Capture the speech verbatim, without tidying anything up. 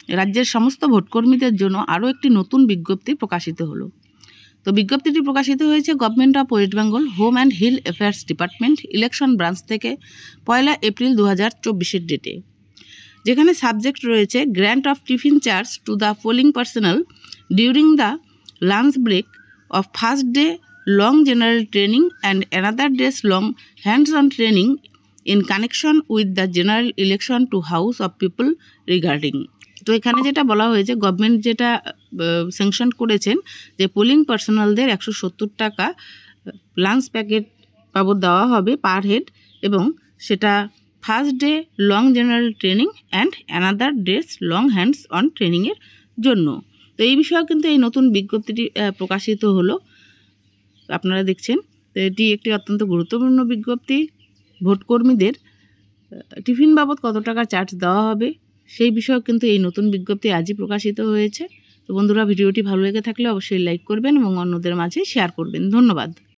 রাজ্যের সমস্ত ভোটকর্মীদের জন্য আরও একটি নতুন বিজ্ঞপ্তি প্রকাশিত হলো। তো বিজ্ঞপ্তিটি প্রকাশিত হয়েছে government of West Bengal home and hill affairs department election branch থেকে পয়লা এপ্রিল দু হাজার চব্বিশের ডেটে, যেখানে সাবজেক্ট রয়েছে grant of tiffin charge to the polling personal during the lunch break of first day long general training and another days long hands on training in connection with the general election to House of People regarding. তো এখানে যেটা বলা হয়েছে, government যেটা sanction করেছেন যে polling পার্সোনালদের একশো সত্তর টাকা লাঞ্চ প্যাকেট বাবদ দেওয়া হবে পার হেড, এবং সেটা first day long general training and another days long hands on ট্রেনিংয়ের জন্য। তো এই বিষয়ে কিন্তু এই নতুন বিজ্ঞপ্তিটি প্রকাশিত হলো, আপনারা দেখছেন। তো এটি একটি অত্যন্ত গুরুত্বপূর্ণ বিজ্ঞপ্তি। ভোটকর্মীদের টিফিন বাবদ কত টাকা চার্জ দেওয়া হবে সেই বিষয়ে কিন্তু এই নতুন বিজ্ঞপ্তি আজই প্রকাশিত হয়েছে। তো বন্ধুরা, ভিডিওটি ভালো লেগে থাকলে অবশ্যই লাইক করবেন এবং অন্যদের মাঝে শেয়ার করবেন। ধন্যবাদ।